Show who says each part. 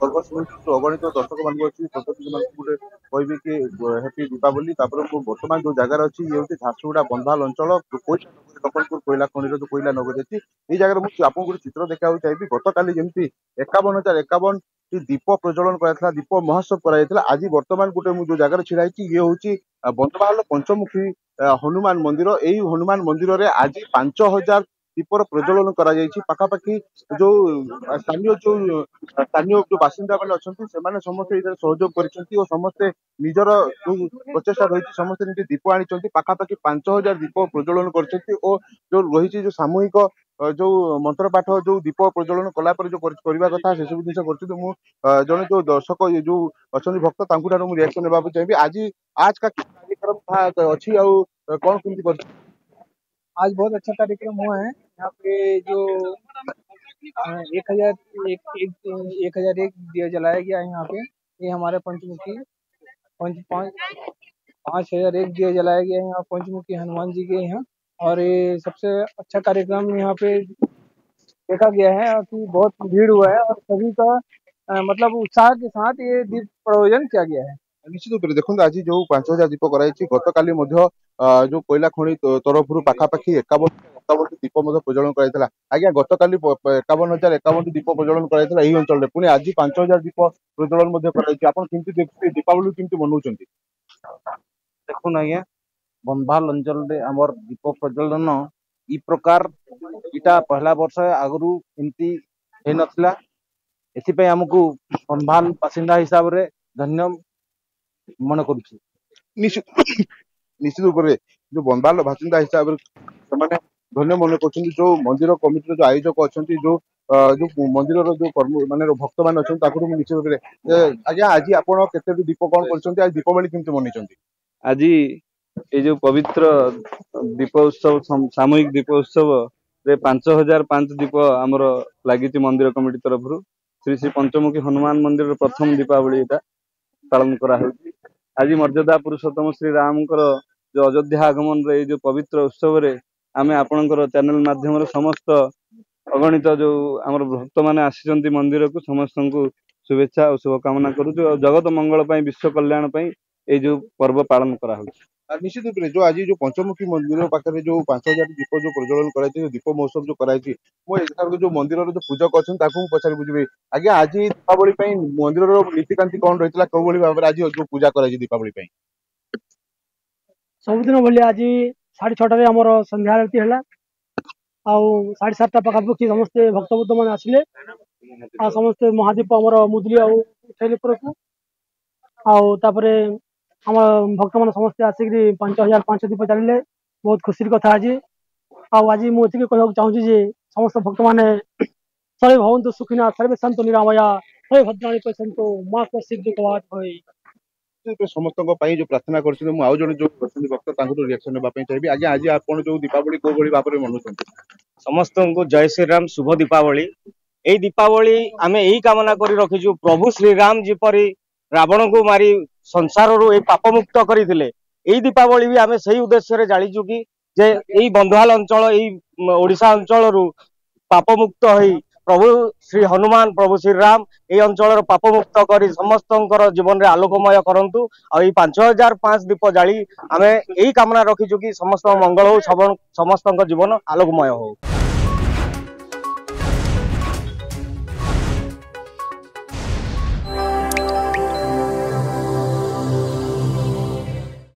Speaker 1: पर्व शुणु अगणित दर्शक मान अच्छी प्रत्येक मान गोटे कहबी कि हैप्पी दीपावली बर्तमान जो जगार अच्छी ये हूँ झारसुगुड़ा बंधाल अंचल लखनपुर कोईला खनिर जो कोईला नगर अच्छी ये जगह मुझे आपको गोटे चित्र देखा चाहिए गत काली जमी 51,051 दीप प्रज्वलन कराइला दीप महोत्सव कराइला आज बर्तमान गोटे जो जगह छिड़ा ये हूँ बंधमाल पंचमुखी हनुमान मंदिर यही हनुमान मंदिर में आज 5,000 दीपर प्रज्वलन करा पाखापाखि जो स्थानीय जो बासिंदा मैंने अच्छा समस्ते सहयोग कर समस्ते निजर जो प्रचेषा रही समस्ते निजे दीप आनी पाखापाखि 5,000 दीप प्रज्वलन कर जो रही जो सामूहिक जो मंत्र पाठ जो दीप प्रज्वलन कलापर जो करने कथा से सब जिन जड़े जो दर्शक जो अच्छा भक्त रिएक्शन ने चाहिए आज का कार्यक्रम था अच्छी कौन कमी कर
Speaker 2: आज बहुत अच्छा कार्यक्रम हुआ है यहाँ पे जो 1,001 दिया जलाया गया है यहाँ पे। ये हमारे पंचमुखी 5,001 दिया जलाया गया है यहाँ पंचमुखी हनुमान जी के यहाँ। और ये सबसे अच्छा कार्यक्रम यहाँ पे देखा गया है कि बहुत भीड़ हुआ है और सभी का मतलब उत्साह के साथ ये दीप प्रज्वलन किया गया है।
Speaker 1: निश्चित रूप से देखो आज जो 5,000 दीप कराई गत काली जो कोयला खनि तरफ पाखापाखि 51 दीप प्रज्वलन कराइला आज्ञा गत काली 51,051 दीप प्रज्वलन कराइला यही अंचल पुणी आज 5,000 दीप प्रज्वलन दीपावली केमती मनाऊं
Speaker 3: देखुन आज्ञा बंधाल अंचल आमर दीप प्रज्वलन इ प्रकार इटा पहला वर्ष आगु एमती हो नथिला एथिपई हमकु बंधाल बासिंदा हिसाब रे धन्य मन करुछि।
Speaker 1: निश्चित रूप से जो बंधाल बासिंदा हिसाब से धन्य मन कर जो मंदिर कमिटी जो आयोजक अच्छा जो जो मंदिर जो कर्म मान भक्त मान अच्छा निश्चित रूप से आज्ञा आज आप दीप कौन कर दीपावली केमती मनई
Speaker 3: आज ये जो पवित्र दीप उत्सव सामूहिक दीप उत्सव रे 5,005 दीप आमर लगी मंदिर कमिटी तरफ श्री श्री पंचमुखी हनुमान मंदिर प्रथम दीपावली यहाँ पालन करा आज मर्यादा पुरुषोत्तम श्री राम जो अयोध्या आगमन रे जो पवित्र उत्सव रे आमे आपणकर चैनल माध्यम समस्त अगणित जो आमर भक्त मैंने आसी मंदिर को समस्त को शुभेच्छा और शुभकामना करुचु जगत मंगल विश्व कल्याण ये जो पर्व पालन करा
Speaker 1: निश्चित रूप से जो आज जो पंचमुखी मंदिर पाखे जो 5,000 दीप जो प्रज्वलन कराई दीप महोत्सव जो कराई जो मंदिर जो पूजक अच्छा पचार बुझे आज्ञा आज दीपावली मंदिर नीतिकांति कौन रही कौ भाव में आज जो पूजा कराई दीपावली
Speaker 2: सबुदिन भाई आज 6:30 आम संध्या आरती है 7:30 पाखापाखि समस्ते भक्तबुद्ध मैंने आसिले समस्ते महादीप आम मुदली उठेले आपर आम भक्त मैंने समस्ते आसिक 5,005 दीप चलिए बहुत खुशी कथा आज आज मुझे कहना चाहूँगी समस्त भक्त मैंने सर्वे भवन्तु सुखिना सर्वे सन्तु निरामया सर्वे भद्राणि पश्यन्तु मां कश्चित् दुःखभाग् भवेत्।
Speaker 1: समस्त जो प्रार्थना कर जड़े जो भक्त रिएक्शन नापी चाहिए आज्ञा आज आप जो दीपावली कौ भाव में मनाऊँ
Speaker 4: समस्त को जय श्री राम शुभ दीपावली। यही दीपावली आम यही कामना कर रखीचु प्रभु श्री राम जीपरी रावण को मारी संसार रू पाप मुक्त करते यही दीपावली भी आम से उद्देश्य जाचु कि यही बंधुआल अंचल यही ओडिशा अंचल रू पाप मुक्त हो प्रभु श्री हनुमान प्रभु श्री राम ये अंचल पाप मुक्त कर समस्त जीवन में आलोकमय करंतु और 5,005 दीप जाली आम यही कामना रखीचु कि समस्त मंगल हो समस्त जीवन आलोकमय हो।